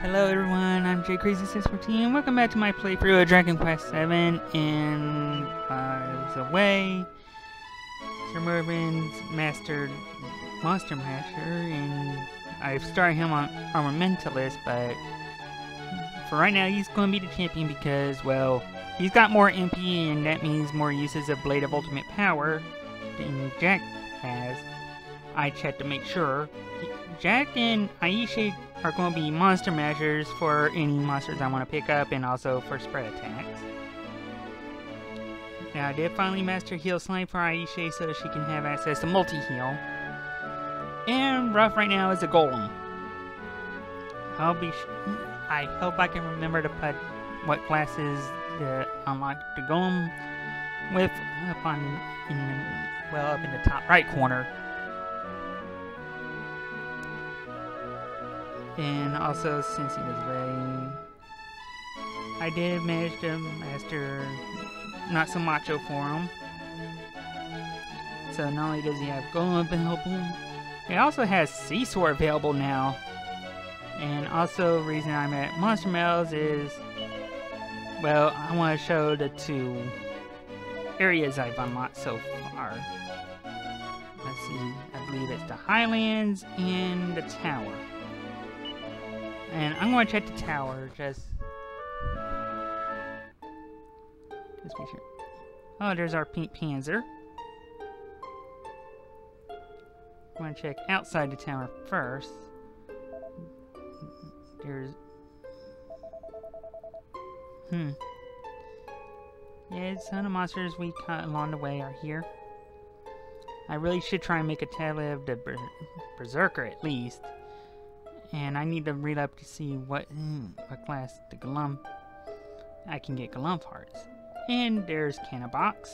Hello everyone, I'm JCrazy614. Welcome back to my playthrough of Dragon Quest VII, and I was away. Sir Mervin's mastered Monster Masher, and I've started him on Armamentalist, but for right now he's going to be the champion because, well, he's got more MP, and that means more uses of Blade of Ultimate Power than Jack has. I checked to make sure. Jack and Aisha are going to be monster measures for any monsters I want to pick up, and also for spread attacks. Now I did finally master Heal Slime for Aisha so she can have access to multi-heal. And Rough right now is a golem. I hope I can remember to put what classes to unlock the golem with up in the top right corner. And also, since he was away, I did manage to master Not So Macho for him. So not only does he have Golem available, he also has Seesaw available now. And also, the reason I'm at Monster Metals is, well, I want to show the two areas I've unlocked so far. Let's see, I believe it's the Highlands and the Tower. And I'm going to check the tower, just be sure. Oh, there's our pink Panzer. I'm going to check outside the tower first. There's... Yeah, some of the monsters we caught along the way are here. I really should try and make a tablet of the Berserker at least. And I need to read up to see what class the Golem I can get Golem parts. And there's Cannabox.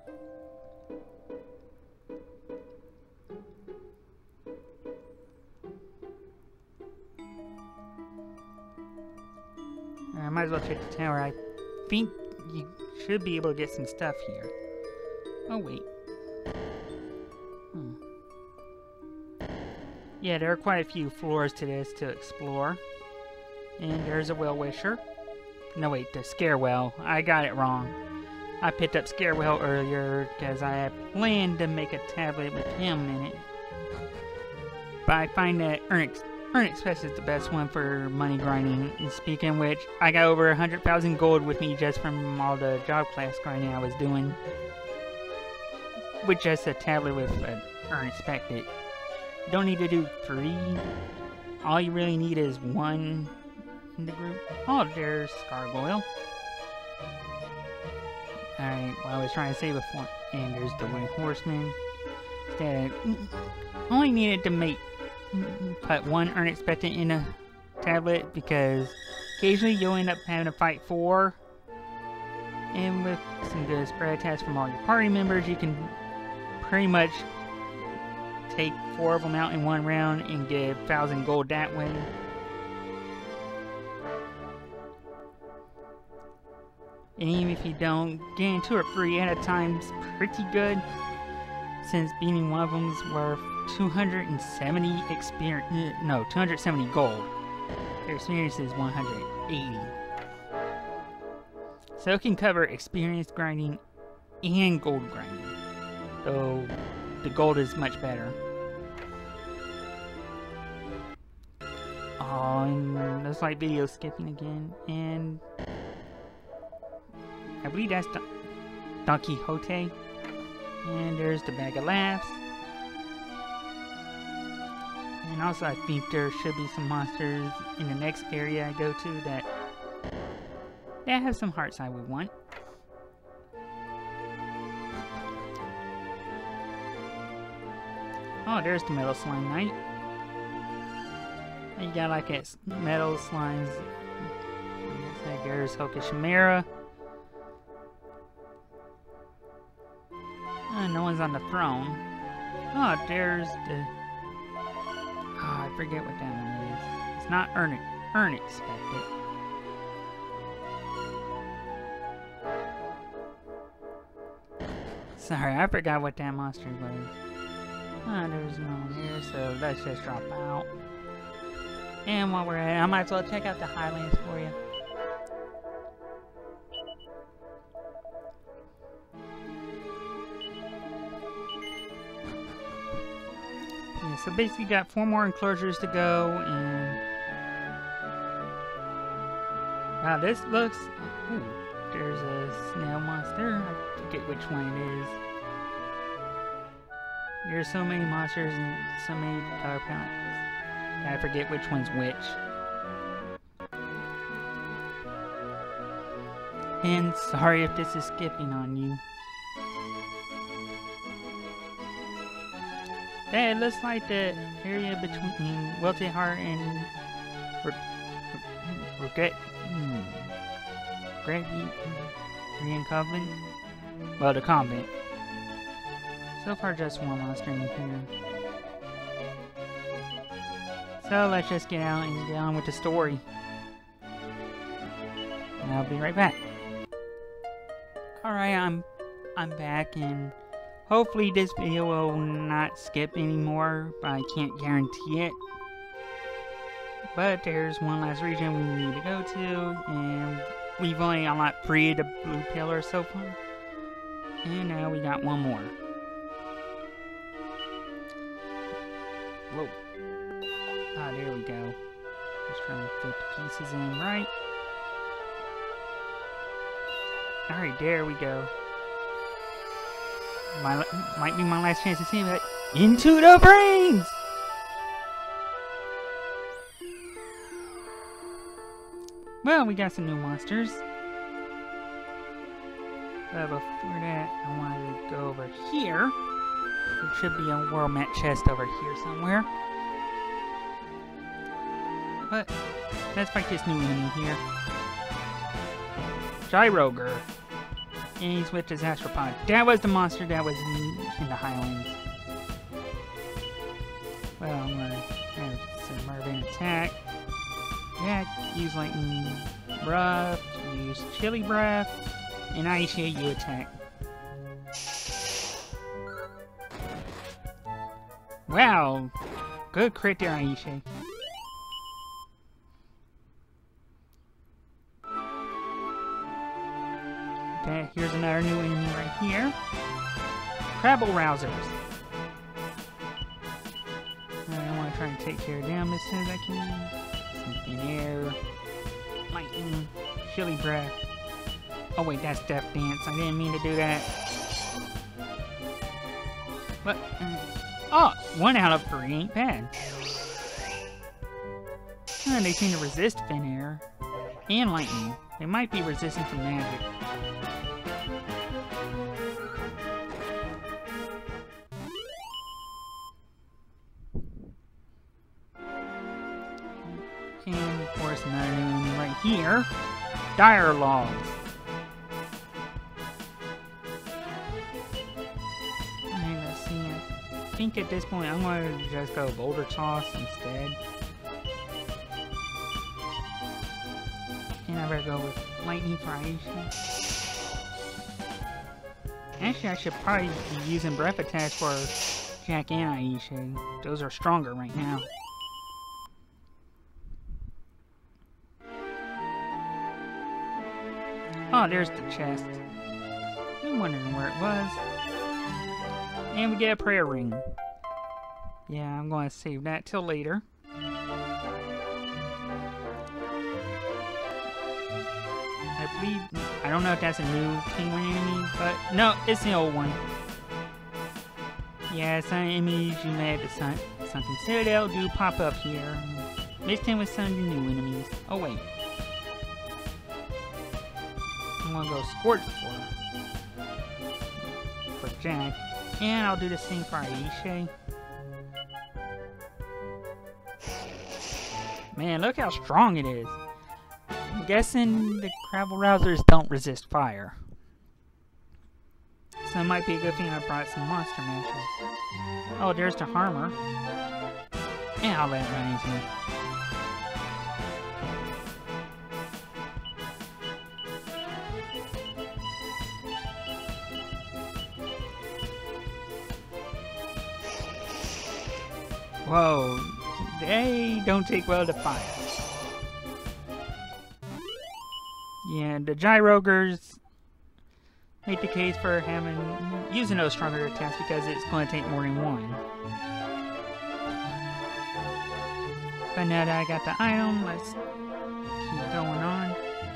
I might as well check the tower. I think you should be able to get some stuff here. Oh wait. Yeah, there are quite a few floors to this to explore. And there's a Well-Wisher. No wait, the Scarewell. I got it wrong. I picked up Scarewell earlier because I had planned to make a tablet with him in it. But I find that Earn Express is the best one for money grinding. And speaking of which, I got over 100,000 gold with me just from all the job class grinding I was doing. With just a tablet with Earn Expected. Don't need to do 3. All you really need is 1 in the group. Oh, there's Gargoyle. Alright, well, I was trying to say before. And there's the White Horseman. Instead, only needed to put 1 Earn Expectant in a tablet because occasionally you'll end up having to fight 4. And with some good spread attacks from all your party members, you can pretty much take 4 of them out in 1 round and get 1,000 gold that way. And even if you don't, getting 2 or 3 at a time is pretty good, since beating one of them is worth 270 experience. No, 270 gold. Their experience is 180. So it can cover experience grinding and gold grinding, though the gold is much better. Oh, and looks like video skipping again, and I believe that's Don Quixote. And there's the Bag of Laughs. And also I think there should be some monsters in the next area I go to that have some hearts I would want. Oh, there's the Metal Slime Knight. You got like it, metal slimes. There's Hoka Chimera. No one's on the throne. Oh, there's the... Oh, I forget what that one is. It's not Earn Expected. Sorry, I forgot what that monster was. There's no one here, so let's just drop out. And while we're at it, I might as well check out the Highlands for you. Yeah, so basically got 4 more enclosures to go, and wow, this looks... Ooh, there's a snail monster. I forget which one it is. There's so many monsters and so many power planets. I forget which one's which. And sorry if this is skipping on you. Hey, it looks like the area between Wilted Heart and Regret Convent? Well, the convent. So far, just one monster in here. So let's just get out and get on with the story. And I'll be right back. Alright, I'm back, and hopefully this video will not skip anymore, but I can't guarantee it. But there's one last region we need to go to, and we've only unlocked 3 of the blue pillars so far. And now we got one more. Whoa. Ah, there we go. Just trying to fit the pieces in right. Alright, there we go. Might be my last chance to see that. Into the brains! Well, we got some new monsters. But before that, I wanted to go over here. There should be a world map chest over here somewhere. But let's fight this new enemy here. Gyroger. And he's with his Astropod. That was the monster that was in the Highlands. Well, I'm gonna have Submergent attack. Yeah, use Lightning Breath, use Chilly Breath, and Aisha, you attack. Wow! Good crit there, Aisha. Okay, here's another new enemy right here. Crabble Rousers. I want to try and take care of them as soon as I can. Something air. Lightning. Chilly Breath. Oh wait, that's Death Dance. I didn't mean to do that. What? Oh, 1 out of 3 ain't bad. And they seem to resist Thin Air. And Lightning. They might be resistant to magic. And of course another new enemy right here. Dire Logs. Alright, let's see. I think at this point I'm going to just go Boulder Toss instead. And I better go with Lightning for Aisha. Actually, I should probably be using Breath Attacks for Jack and Aisha. Those are stronger right now. Oh, there's the chest. I'm wondering where it was. And we get a prayer ring. Yeah, I'm going to save that till later. I believe, I don't know if that's a new penguin enemy, but no, it's the old one. Yeah, some enemies you met at the Sunken Citadel do pop up here. Mixed in with some of the new enemies. Oh wait. I'm gonna go Scorch for Jack. And I'll do the same for Aisha. Man, look how strong it is. I'm guessing the Crabble Rousers don't resist fire. So it might be a good thing I brought some monster matches. Oh, there's the Harmer. And I'll let it run into me. Whoa, they don't take well to fire. Yeah, the Gyrogers make the case for using those stronger attacks because it's going to take more than one. But now that I got the item, let's keep going on.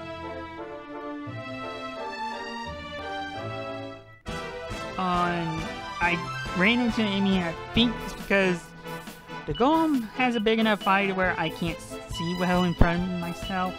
I ran into an enemy, I think it's because the golem has a big enough body where I can't see well in front of myself.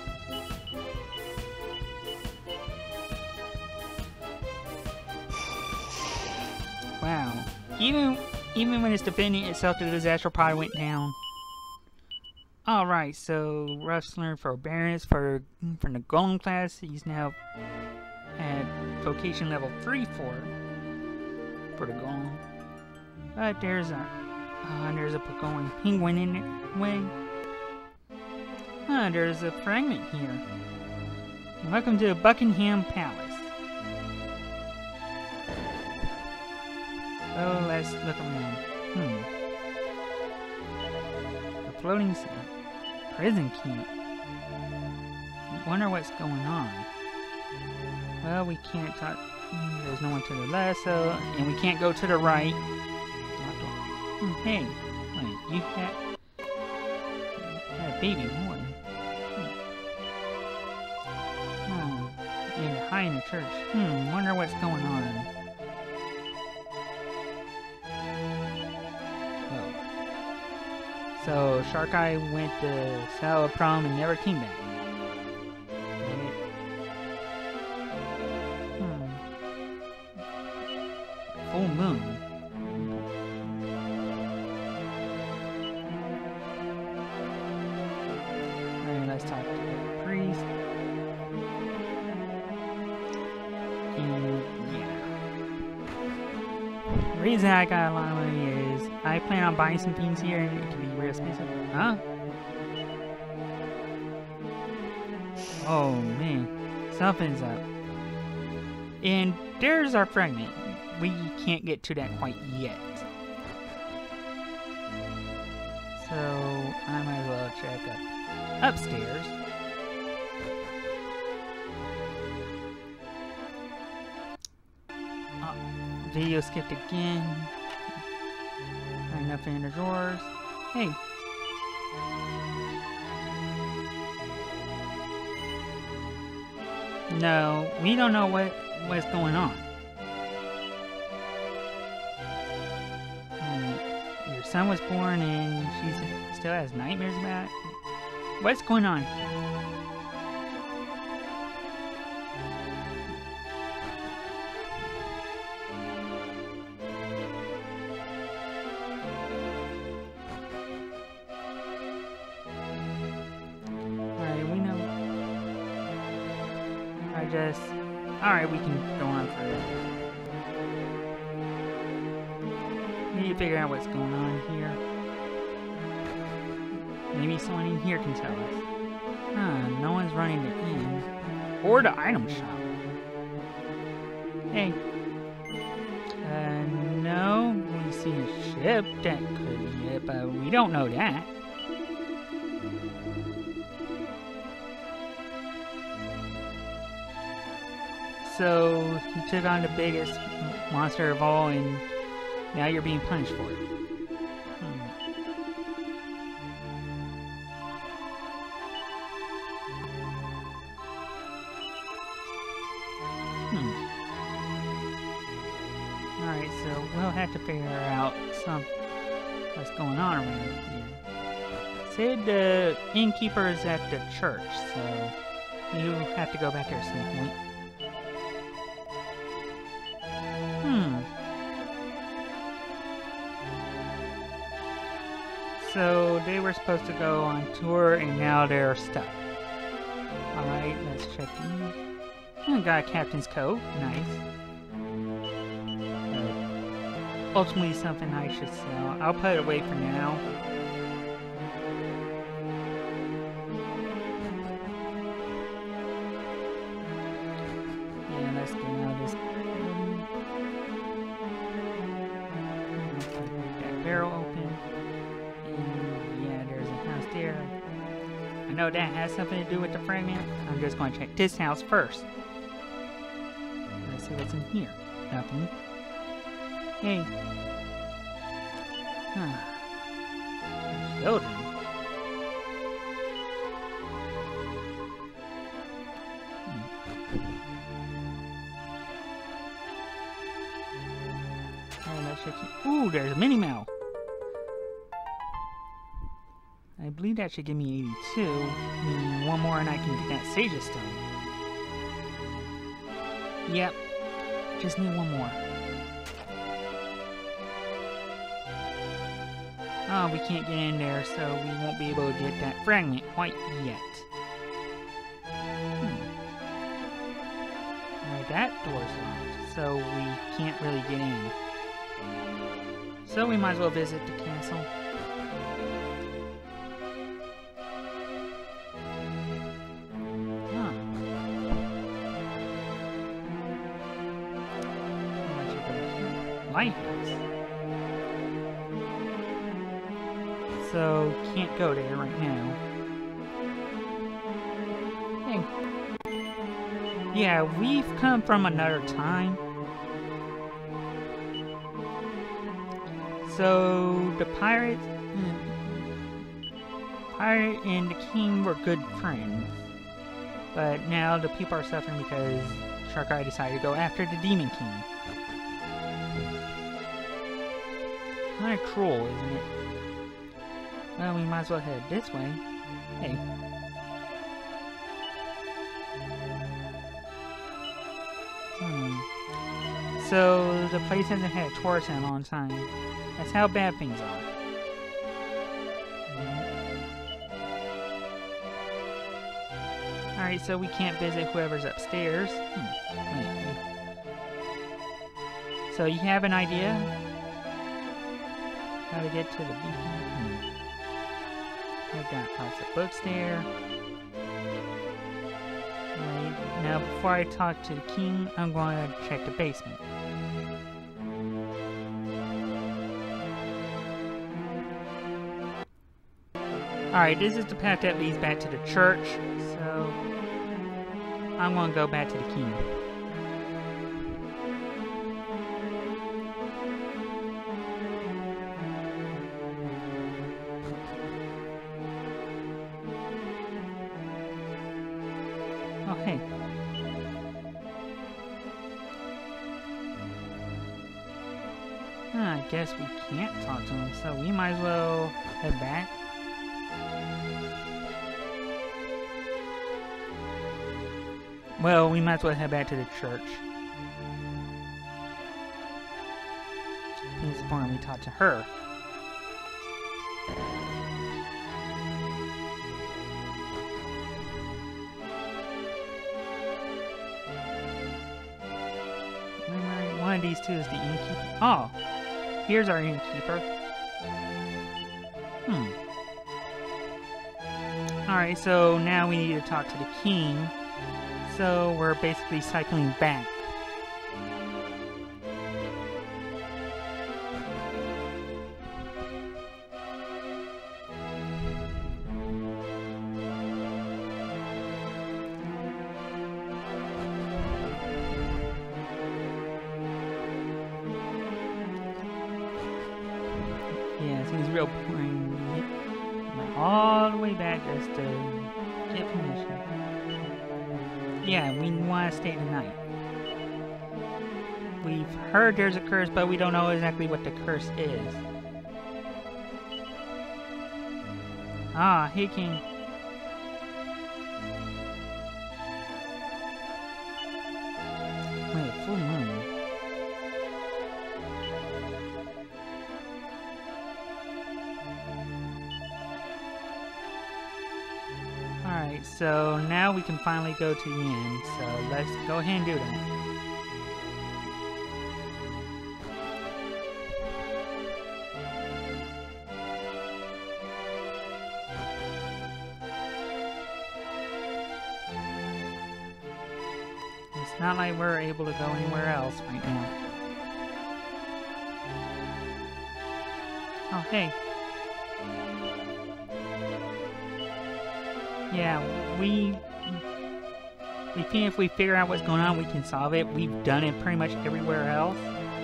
Wow. Even when it's defending itself, the disaster probably went down. Alright, so Rustler for Baroness from the Golem class. He's now at vocation level 3 for the Golem. But there's a going penguin in the way. There's a fragment here. Welcome to Buckingham Palace. So let's look around. The floating prison camp. Wonder what's going on. Well, we can't talk. There's no one to the left, and we can't go to the right. Hey, wait, you had a baby boy. Oh, and you're high in the church. Wonder what's going on. So, Shark Eye went to Sal prom and never came back. Full moon. Alright, let's talk to the priest. And yeah. The reason I got a lot of money is I plan on buying some things here and it can be real expensive. Huh? Oh man, something's up. And there's our fragment. We can't get to that quite yet. So I might as well check upstairs. Video skipped again. Nothing in the drawers. Hey. No, we don't know what's going on. Your son was born and she still has nightmares about it? What's going on? Alright, we can go on for it. We need to figure out what's going on here. Maybe someone in here can tell us. No one's running the inn. Or the item shop. Hey. No. We see a ship that could be it, but we don't know that. So, you took on the biggest monster of all, and now you're being punished for it. Alright, so we'll have to figure out what's going on around here. Said the innkeeper is at the church, so you have to go back there at some point. So they were supposed to go on tour and now they're stuck. Alright, let's check in. Got a captain's coat. Nice. Ultimately something I should sell. I'll put it away for now. Yeah, let's get out of this building. That barrel open. And yeah, there's I know that has something to do with the fragment. I'm just going to check this house first. Let's see what's in here. Nothing. Hey. Huh. Children. Ooh, there's a mini Mel. I believe that should give me 82. Meaning one more and I can get that Sage Stone. Yep. Just need one more. Oh, we can't get in there, so we won't be able to get that fragment quite yet. Alright, that door's locked, so we can't really get in. So we might as well visit the castle. Huh. Lighthouse. So, can't go there right now. Hey. Yeah, we've come from another time. So, the pirate and the king were good friends. But now the people are suffering because Shark Eye decided to go after the Demon King. Kinda cruel, isn't it? Well, we might as well head this way. Hey. So, the place hasn't had tourists in a long time. That's how bad things are. Alright, so we can't visit whoever's upstairs. Wait. So, you have an idea? How to get to the beacon? I've got lots of books there. Right. Now, before I talk to the king, I'm going to check the basement. Alright, this is the path that leads back to the church, so I'm going to go back to the king. Oh, hey. I guess we can't talk to him, so we might as well head back. Well, we might as well head back to the church. It's important we talk to her. One of these two is the innkeeper. Oh, here's our innkeeper. Alright, so now we need to talk to the king. So we're basically cycling back. Yeah, it seems real boring. All the way back just to get permission. Yeah, we want to stay tonight. We've heard there's a curse, but we don't know exactly what the curse is. Ah, hey king. Wait, full moon. Alright, so now we can finally go to the end, so let's go ahead and do that. It's not like we're able to go anywhere else right now. Oh, hey. Yeah, we think if we figure out what's going on, we can solve it. We've done it pretty much everywhere else.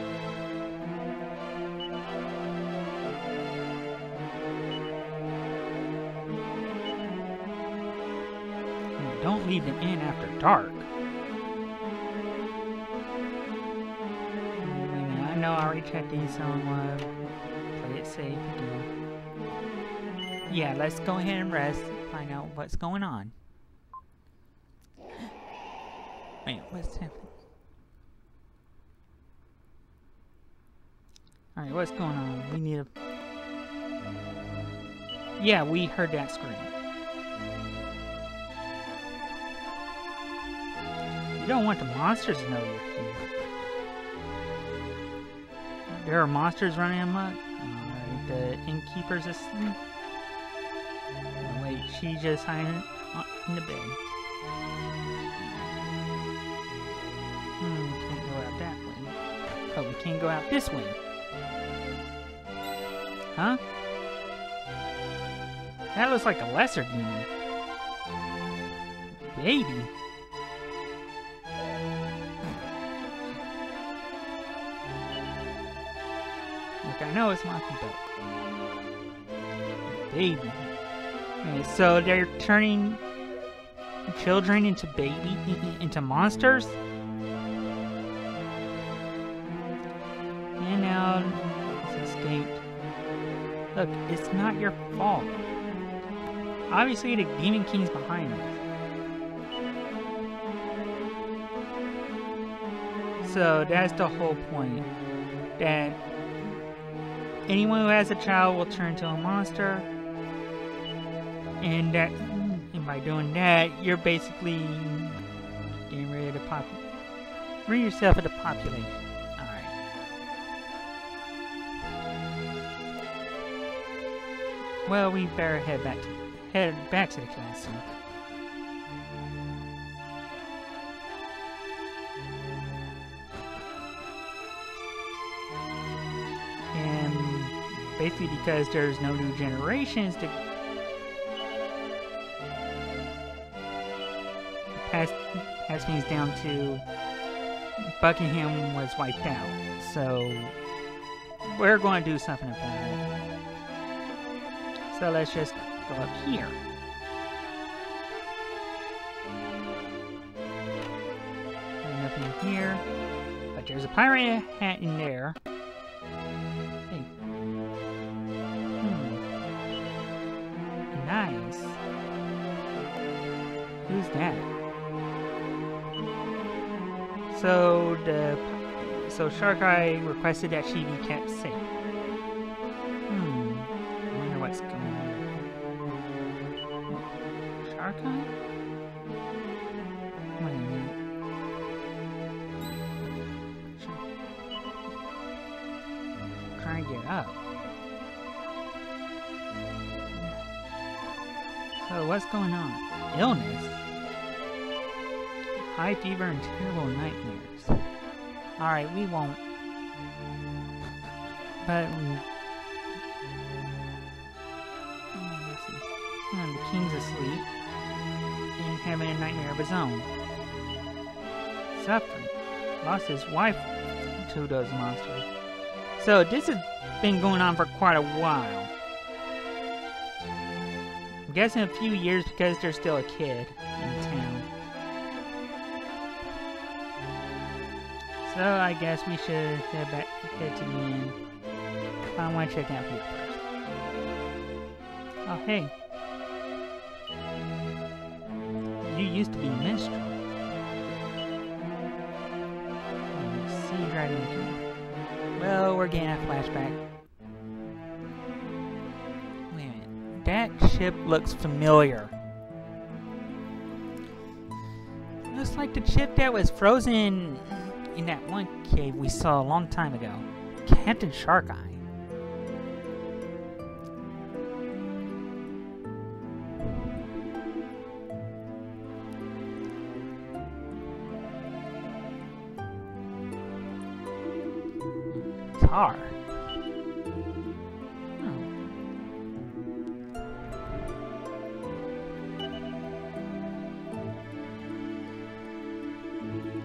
Don't leave the inn after dark. I know I already checked these on play it safe again. Yeah, let's go ahead and rest. Find out what's going on. Wait, what's happening? Alright, what's going on? We need a... Yeah, we heard that scream. You don't want the monsters to know you're here. There are monsters running amok. Alright, the innkeeper's asleep. Oh, wait, she just hiding in the bed. Can't go out that way. Oh, we can't go out this way. Huh? That looks like a lesser demon. Baby. Look, I know it's Monkey, but... Baby. Okay, so they're turning children into into monsters? And now it's escaped. Look, it's not your fault. Obviously the Demon King's behind this. So that's the whole point. That anyone who has a child will turn into a monster. And by doing that, you're basically getting rid of the rid yourself of the population. Alright. Well, we better head back to the castle. And basically because there's no new generations to pass things down to, Buckingham was wiped out. So we're going to do something about it. So let's just go up here. Nothing here. But there's a pirate hat in there. Hey. Nice. Who's that? So Shark Eye requested that she be kept safe. I wonder what's going on. Shark Eye? Wait a minute. Trying to get up. So what's going on? Illness? High fever and terrible nightmares. Alright, we won't. But let's see. The king's asleep and having a nightmare of his own. Suffering. Lost his wife to those monsters. So this has been going on for quite a while. I'm guessing a few years because there's still a kid in town. So I guess we should head to the inn. I want to check out here first. Oh hey. You used to be minstrel. Sea Dragon King. Well, we're getting a flashback. Wait a minute. That ship looks familiar. Looks like the ship that was frozen in that one cave we saw a long time ago. Captain Shark Eye. Tar.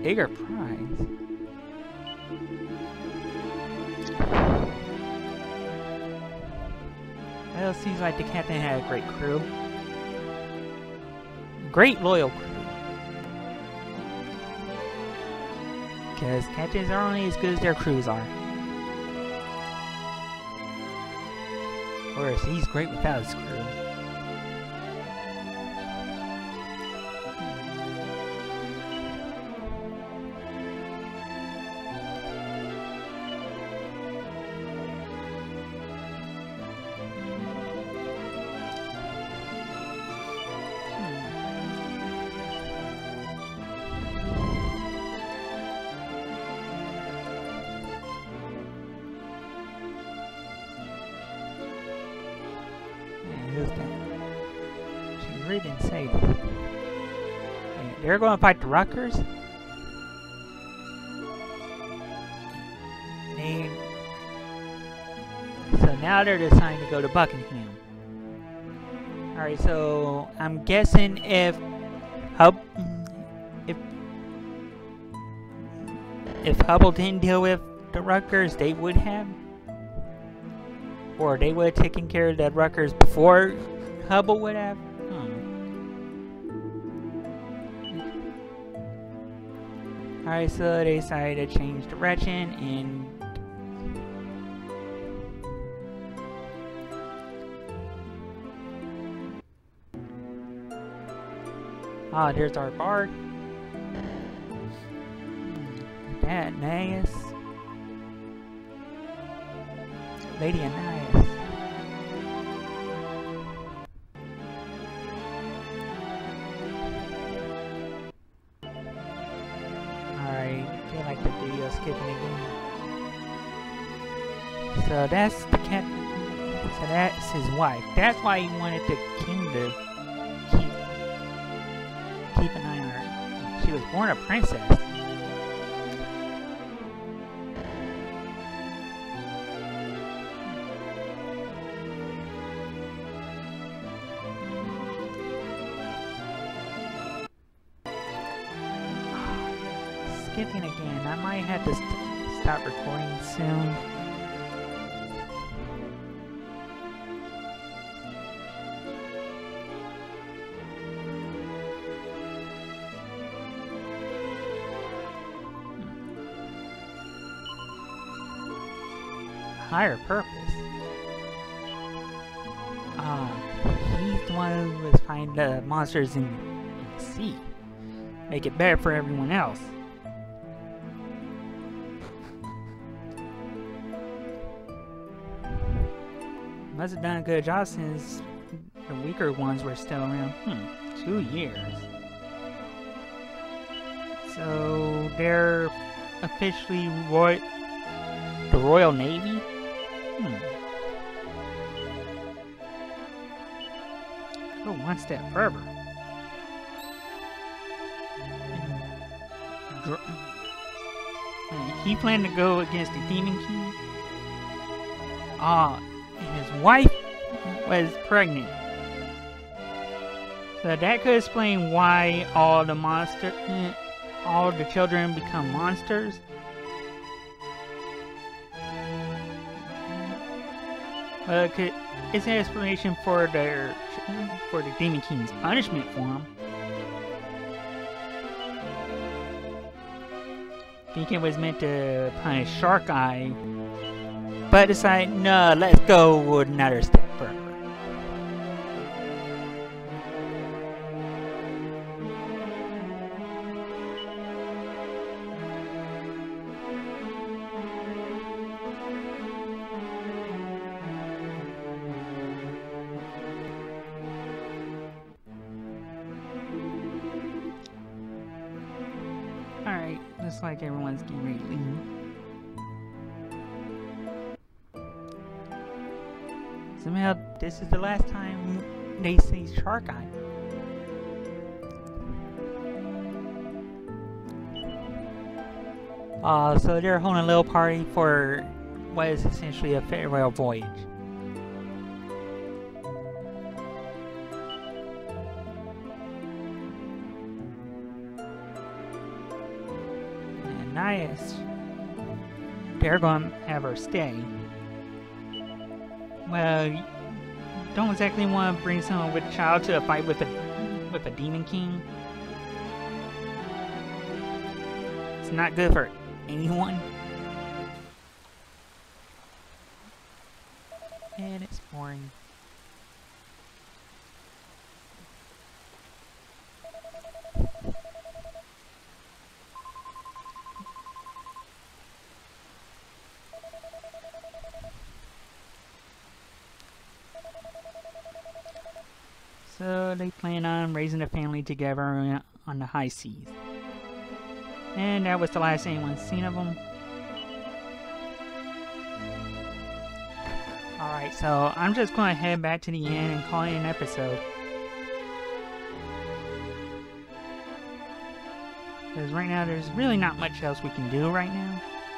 bigger prize. Well, it seems like the captain had a great crew. Great loyal crew. Because captains are only as good as their crews are. Of course, he's great without his crew. She really didn't say that. They're going to fight the Rutgers? So now they're deciding to go to Buckingham. Alright, so I'm guessing if Hubble didn't deal with the Rutgers, they would have. Or they would have taken care of the Rutgers before Hubble would have. Alright, so they decided to change direction and there's our bard. That Anais. Lady Anais. Alright, I feel like the video skipping again. So that's the cat. So that's his wife. That's why he wanted the king to keep an eye on her. She was born a princess. Skipping again. I might have to stop recording soon. Higher purpose. He's the one who was finding the monsters in the sea. Make it better for everyone else. Must have done a good job since the weaker ones were still around. 2 years. So they're officially the Royal Navy? Go one step further. He planned to go against the Demon King? And his wife was pregnant. So that could explain why all the children become monsters. Well, it's an explanation for the Demon King's punishment for him. Thinking it was meant to punish Shark Eye, but decided, no, let's go another step further. Alright, looks like everyone's getting ready to leave. Somehow, this is the last time they see Shark Eye. So they're holding a little party for what is essentially a farewell voyage. nice. They're gonna have her stay. Well, you don't exactly want to bring someone with a child to a fight with a demon king. It's not good for anyone. And it's boring. So they plan on raising a family together on the high seas. And that was the last anyone's seen of them. Alright, so I'm just going to head back to the inn and call it an episode. Because right now there's really not much else we can do right now.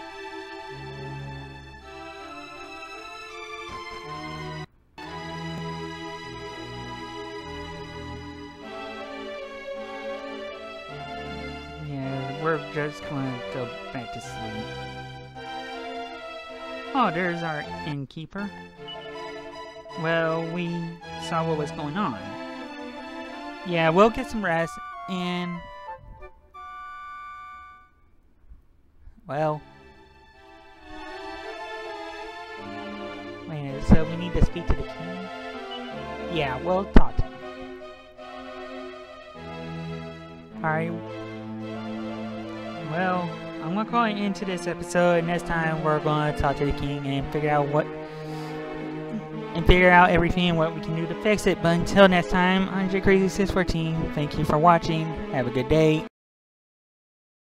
We're just gonna go back to sleep. Oh, there's our innkeeper. Well, we saw what was going on. Yeah, we'll get some rest and... Well... Wait a minute, so we need to speak to the king? Yeah, we'll talk to him. Alright. Well, I'm gonna call it into this episode. Next time we're gonna talk to the king and figure out everything and what we can do to fix it. But until next time, I'm JCrazy614. Thank you for watching. Have a good day.